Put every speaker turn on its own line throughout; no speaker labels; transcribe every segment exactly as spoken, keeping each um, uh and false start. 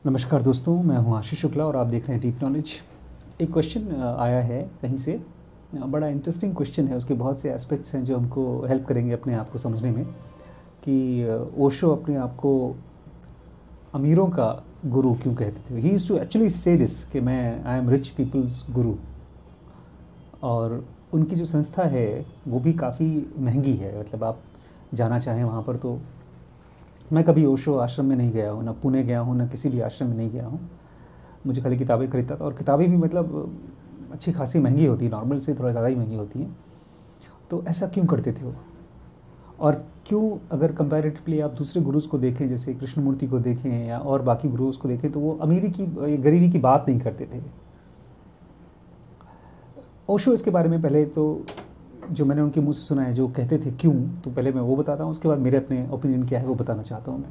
नमस्कार दोस्तों, मैं हूं आशीष शुक्ला और आप देख रहे हैं डीप नॉलेज। एक क्वेश्चन आया है कहीं से, बड़ा इंटरेस्टिंग क्वेश्चन है। उसके बहुत से एस्पेक्ट्स हैं जो हमको हेल्प करेंगे अपने आप को समझने में कि ओशो अपने आप को अमीरों का गुरु क्यों कहते थे। He used to actually say this कि मैं आई एम रिच पीपल्स गुरु, और उनकी जो संस्था है वो भी काफ़ी महंगी है। मतलब आप जाना चाहें वहाँ पर तो, मैं कभी ओशो आश्रम में नहीं गया हूँ, ना पुणे गया हूँ, ना किसी भी आश्रम में नहीं गया हूँ। मुझे खाली किताबें खरीदता था, और किताबें भी मतलब अच्छी खासी महंगी होती है, नॉर्मल से थोड़ा ज़्यादा ही महंगी होती हैं। तो ऐसा क्यों करते थे वो, और क्यों अगर कंपैरेटिवली आप दूसरे गुरुज़ को देखें, जैसे कृष्णमूर्ति को देखें या और बाकी गुरुज़ को देखें, तो वो अमीरी की गरीबी की बात नहीं करते थे। ओशो इसके बारे में पहले तो जो मैंने उनके मुंह से सुना है, जो कहते थे क्यों, तो पहले मैं वो बताता हूँ, उसके बाद मेरे अपने ओपिनियन क्या है वो बताना चाहता हूँ मैं।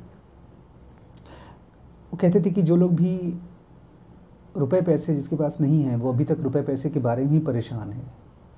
वो कहते थे कि जो लोग भी रुपए पैसे जिसके पास नहीं है, वो अभी तक रुपए पैसे के बारे में ही परेशान है,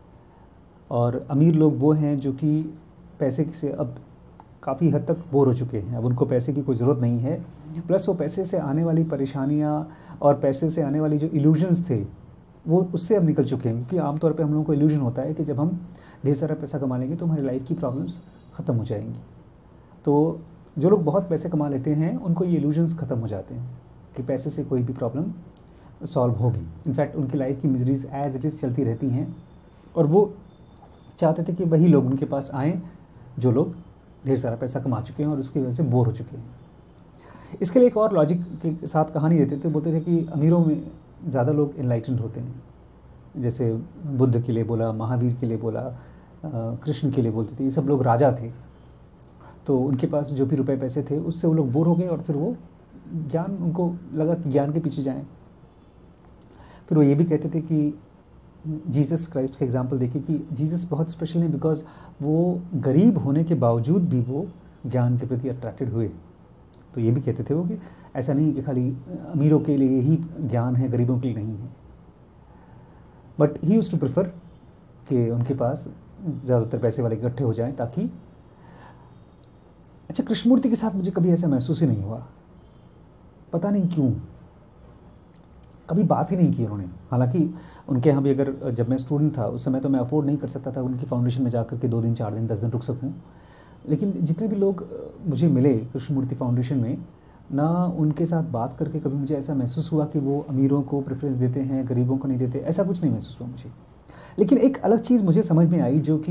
और अमीर लोग वो हैं जो कि पैसे से अब काफ़ी हद तक बोर हो चुके हैं। अब उनको पैसे की कोई ज़रूरत नहीं है, प्लस वो पैसे से आने वाली परेशानियाँ और पैसे से आने वाली जो इल्यूजन्स थे वो उससे अब निकल चुके हैं। क्योंकि आमतौर पे हम लोगों को इल्यूजन होता है कि जब हम ढेर सारा पैसा कमा लेंगे तो हमारी लाइफ की प्रॉब्लम्स ख़त्म हो जाएंगी। तो जो लोग बहुत पैसे कमा लेते हैं उनको ये इल्यूजन्स ख़त्म हो जाते हैं कि पैसे से कोई भी प्रॉब्लम सॉल्व होगी। इनफैक्ट उनकी लाइफ की मिजरीज एज इट इज़ चलती रहती हैं, और वो चाहते थे कि वही लोग उनके पास आएँ जो लोग ढेर सारा पैसा कमा चुके हैं और उसकी वजह से बोर हो चुके हैं। इसके लिए एक और लॉजिक के साथ कहानी देते थे। बोलते थे कि अमीरों में ज़्यादा लोग एनलाइटेंड होते हैं, जैसे बुद्ध के लिए बोला, महावीर के लिए बोला, कृष्ण के लिए बोलते थे। ये सब लोग राजा थे, तो उनके पास जो भी रुपए पैसे थे उससे वो लोग बोर हो गए, और फिर वो ज्ञान, उनको लगा कि ज्ञान के पीछे जाएं। फिर वो ये भी कहते थे कि जीसस क्राइस्ट का एग्जाम्पल देखिए कि जीसस बहुत स्पेशल है, बिकॉज वो गरीब होने के बावजूद भी वो ज्ञान के प्रति अट्रैक्टेड हुए। तो ये भी कहते थे वो कि ऐसा नहीं कि खाली अमीरों के लिए ही ज्ञान है, गरीबों के लिए नहीं है। But he used to prefer कि उनके पास ज़्यादातर पैसे वाले इकट्ठे हो जाएं, ताकि अच्छा, कृष्णमूर्ति के साथ मुझे कभी ऐसा महसूस ही नहीं हुआ, पता नहीं क्यों। कभी बात ही नहीं की उन्होंने। हालांकि उनके यहाँ भी, अगर जब मैं स्टूडेंट था उस समय तो मैं अफोर्ड नहीं कर सकता था उनकी फाउंडेशन में जाकर के दो दिन, चार दिन, दस दिन रुक सकूँ। लेकिन जितने भी लोग मुझे मिले कृष्णमूर्ति फाउंडेशन में, ना उनके साथ बात करके कभी मुझे ऐसा महसूस हुआ कि वो अमीरों को प्रेफरेंस देते हैं, गरीबों को नहीं देते, ऐसा कुछ नहीं महसूस हुआ मुझे। लेकिन एक अलग चीज़ मुझे समझ में आई, जो कि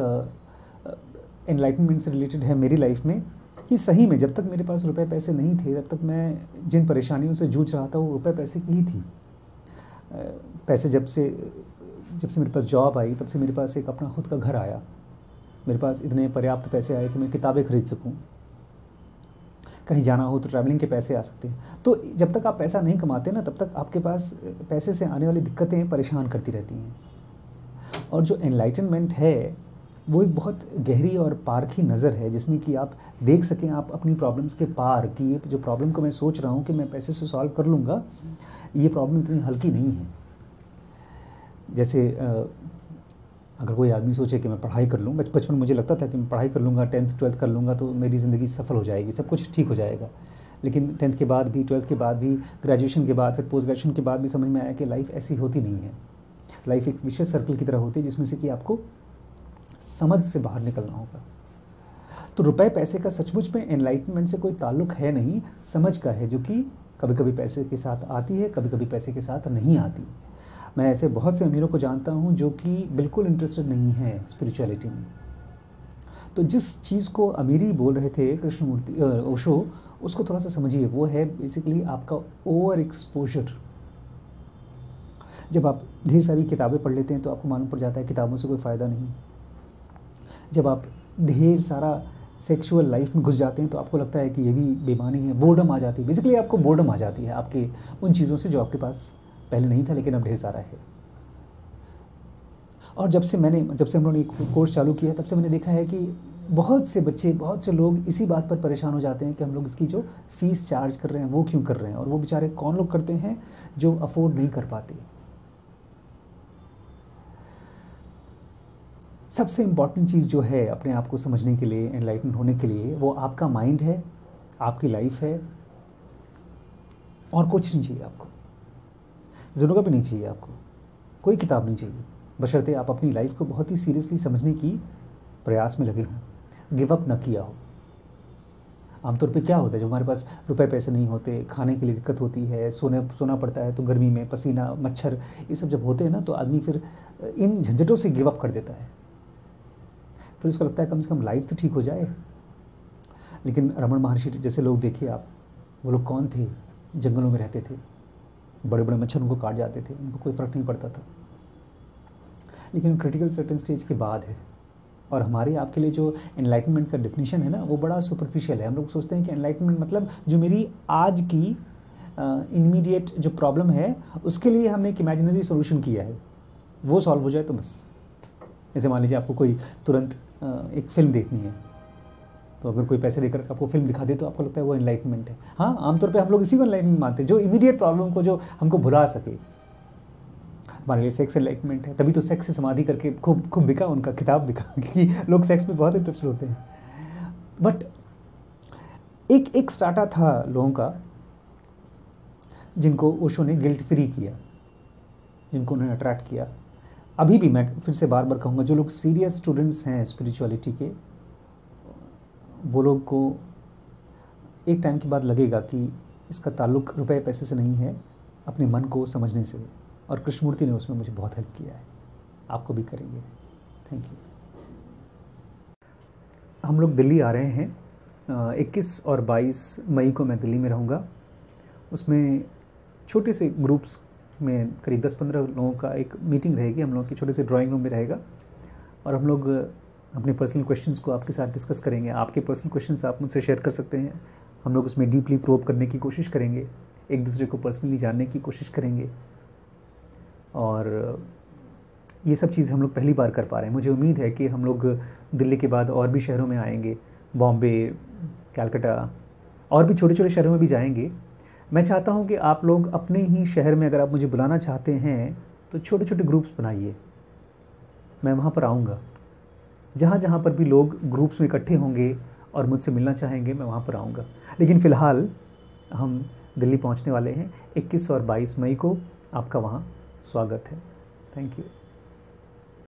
एनलाइटनमेंट से रिलेटेड है मेरी लाइफ में, कि सही में जब तक मेरे पास रुपए पैसे नहीं थे, तब तक मैं जिन परेशानियों से जूझ रहा था वो रुपए पैसे की ही थी। पैसे जब से जब से मेरे पास जॉब आई, तब से मेरे पास एक अपना खुद का घर आया, मेरे पास इतने पर्याप्त पैसे आए कि मैं किताबें खरीद सकूं, कहीं जाना हो तो ट्रैवलिंग के पैसे आ सकते हैं। तो जब तक आप पैसा नहीं कमाते ना, तब तक आपके पास पैसे से आने वाली दिक्कतें परेशान करती रहती हैं। और जो एनलाइटनमेंट है वो एक बहुत गहरी और पारखी नज़र है, जिसमें कि आप देख सकें, आप अपनी प्रॉब्लम्स के पार, कि ये जो प्रॉब्लम को मैं सोच रहा हूँ कि मैं पैसे से सॉल्व कर लूँगा, ये प्रॉब्लम इतनी हल्की नहीं है। जैसे अगर कोई आदमी सोचे कि मैं पढ़ाई कर लूँ, बचपन में मुझे लगता था कि मैं पढ़ाई कर लूँगा, टेंथ ट्वेल्थ कर लूँगा तो मेरी ज़िंदगी सफल हो जाएगी, सब कुछ ठीक हो जाएगा। लेकिन टेंथ के बाद भी, ट्वेल्थ के बाद भी, ग्रेजुएशन के बाद, फिर पोस्ट ग्रेजुएशन के बाद भी समझ में आया कि लाइफ ऐसी होती नहीं है। लाइफ एक विशेष सर्कल की तरह होती है, जिसमें से कि आपको समझ से बाहर निकलना होगा। तो रुपए पैसे का सचमुच में एनलाइटनमेंट से कोई ताल्लुक है नहीं, समझ का है, जो कि कभी कभी पैसे के साथ आती है, कभी कभी पैसे के साथ नहीं आती। मैं ऐसे बहुत से अमीरों को जानता हूं जो कि बिल्कुल इंटरेस्टेड नहीं है स्पिरिचुअलिटी में। तो जिस चीज़ को अमीरी बोल रहे थे कृष्णमूर्ति ओशो, उसको थोड़ा सा समझिए। वो है बेसिकली आपका ओवर एक्सपोजर। जब आप ढेर सारी किताबें पढ़ लेते हैं तो आपको मालूम पड़ जाता है किताबों से कोई फ़ायदा नहीं। जब आप ढेर सारा सेक्सुअल लाइफ में घुस जाते हैं तो आपको लगता है कि ये भी बेईमानी है, बोर्डम आ जाती है। बेसिकली आपको बोर्डम आ जाती है आपके उन चीज़ों से जो आपके पास पहले नहीं था, लेकिन अब ढेर सारा है। और जब से मैंने जब से हम लोगों ने कोर्स चालू किया, तब से मैंने देखा है कि बहुत से बच्चे, बहुत से लोग इसी बात पर परेशान हो जाते हैं कि हम लोग इसकी जो फीस चार्ज कर रहे हैं वो क्यों कर रहे हैं, और वो बेचारे कौन लोग करते हैं जो अफोर्ड नहीं कर पाते। सबसे इम्पॉर्टेंट चीज़ जो है अपने आप को समझने के लिए, एनलाइटन होने के लिए, वो आपका माइंड है, आपकी लाइफ है, और कुछ नहीं चाहिए आपको, ज़रूरत भी नहीं चाहिए आपको, कोई किताब नहीं चाहिए, बशर्ते आप अपनी लाइफ को बहुत ही सीरियसली समझने की प्रयास में लगे हों, गिव अप ना किया हो। आमतौर पे क्या होता है, जब हमारे पास रुपए पैसे नहीं होते, खाने के लिए दिक्कत होती है, सोने सोना पड़ता है, तो गर्मी में पसीना, मच्छर, ये सब जब होते हैं ना, तो आदमी फिर इन झंझटों से गिव अप कर देता है। फिर उसको लगता है कम से कम लाइफ तो ठीक हो जाए। लेकिन रमन महर्षि जैसे लोग देखिए आप, वो लोग कौन थे, जंगलों में रहते थे, बड़े बड़े मच्छर उनको काट जाते थे, उनको कोई फ़र्क नहीं पड़ता था। लेकिन क्रिटिकल सर्टेन स्टेज के बाद है। और हमारे आपके लिए जो एनलाइटनमेंट का डेफिनेशन है ना, वो बड़ा सुपरफिशियल है। हम लोग सोचते हैं कि एनलाइटनमेंट मतलब जो मेरी आज की इमीडिएट uh, जो प्रॉब्लम है उसके लिए हमने एक इमेजिनरी सोल्यूशन किया है, वो सॉल्व हो जाए तो बस। जैसे मान लीजिए आपको कोई तुरंत uh, एक फ़िल्म देखनी है, तो अगर कोई पैसे देकर आपको फिल्म दिखा दे तो आपको लगता है वो एनलाइटनमेंट है। हाँ, आमतौर पे हम लोग इसी को एनलाइटनमेंट मानते हैं, जो इमीडिएट प्रॉब्लम को जो हमको भुला सके। हमारे लिए सेक्स एनलाइटनमेंट है, तभी तो सेक्स से समाधि करके खूब खूब बिका, उनका किताब बिका, क्योंकि लोग सेक्स में बहुत इंटरेस्टेड होते हैं। बट एक एक स्टार्टा था लोगों का जिनको ओशो ने गिल्ट फ्री किया, जिनको उन्होंने अट्रैक्ट किया। अभी भी मैं फिर से बार बार कहूँगा, जो लोग सीरियस स्टूडेंट्स हैं स्पिरिचुअलिटी के, वो लोग को एक टाइम के बाद लगेगा कि इसका ताल्लुक रुपए पैसे से नहीं है, अपने मन को समझने से। और कृष्णमूर्ति ने उसमें मुझे बहुत हेल्प किया है, आपको भी करेंगे। Thank you. हम लोग दिल्ली आ रहे हैं, इक्कीस और बाईस मई को मैं दिल्ली में रहूँगा। उसमें छोटे से ग्रुप्स में करीब दस पंद्रह लोगों का एक मीटिंग रहेगी, हम लोग की छोटे से ड्राइंग रूम में रहेगा। और हम लोग अपने पर्सनल क्वेश्चंस को आपके साथ डिस्कस करेंगे। आपके पर्सनल क्वेश्चंस आप मुझसे शेयर कर सकते हैं। हम लोग उसमें डीपली प्रोब करने की कोशिश करेंगे, एक दूसरे को पर्सनली जानने की कोशिश करेंगे। और ये सब चीज़ हम लोग पहली बार कर पा रहे हैं। मुझे उम्मीद है कि हम लोग दिल्ली के बाद और भी शहरों में आएंगे, बॉम्बे, कलकत्ता, और भी छोटे छोटे शहरों में भी जाएंगे। मैं चाहता हूँ कि आप लोग अपने ही शहर में अगर आप मुझे बुलाना चाहते हैं तो छोटे छोटे ग्रुप्स बनाइए, मैं वहाँ पर आऊँगा। जहाँ जहाँ पर भी लोग ग्रुप्स में इकट्ठे होंगे और मुझसे मिलना चाहेंगे, मैं वहाँ पर आऊँगा। लेकिन फ़िलहाल हम दिल्ली पहुँचने वाले हैं, इक्कीस और बाईस मई को आपका वहाँ स्वागत है। Thank you.